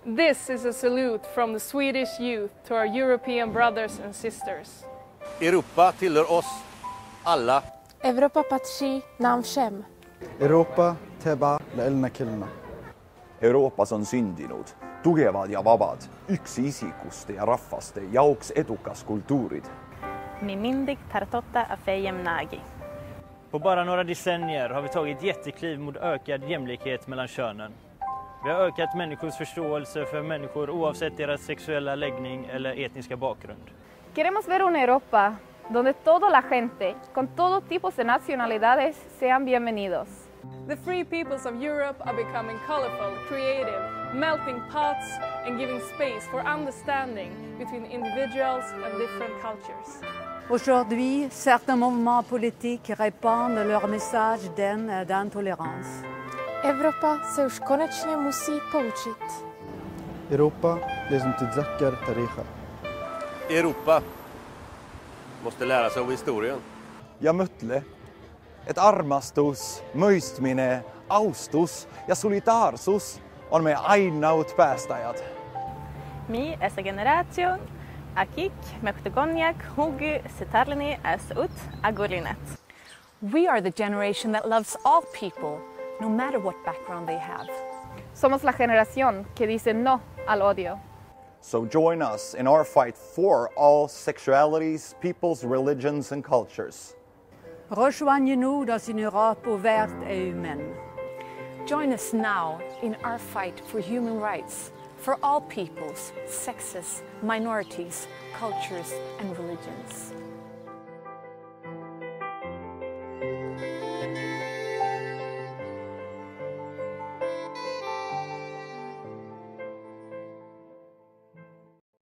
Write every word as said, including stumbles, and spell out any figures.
This is a salute from the Swedish youth to our European brothers and sisters. Europa tillhör oss alla. Evropa patří nám všem. Euroopa teba leilna kilna. Euroopas on sündinud tugevad ja vabad, üksi isikuste ja rahvaste jaoks edukas kultuurid. Mimindig tartotta afejem nagi. På bara några decennier har vi tagit jättekliv mot ökad jämlikhet mellan könen. Vi har ökat människors förståelse för människor oavsett deras sexuella läggning eller etniska bakgrund. Queremos ver una Europa donde toda la gente, con todo tipos de nacionalidades, sean bienvenidos. The free peoples of Europe are becoming colorful, creative, melting pots and giving space for understanding between individuals and different cultures. Aujourd'hui, certains mouvements politiques répandent leur message d'haine et d'intolérance. Evropa se už konečně musí poučit. Europa لازم تتذكر تاريخها. Europa måste lära sig av historien. Ja mõtle, et armastus, mõistmine, austus ja solidaarsus on meie ainaud päästajad. Mi esa generation akik mektegoniak hugu sitarlini as ut agurinet. We are the generation that loves all people, no matter what background they have. Somos la generación que dice no al odio. So join us in our fight for all sexualities, peoples, religions and cultures. Rejoignez-nous dans une Europe ouverte et humaine. Join us now in our fight for human rights, for all peoples, sexes, minorities, cultures and religions.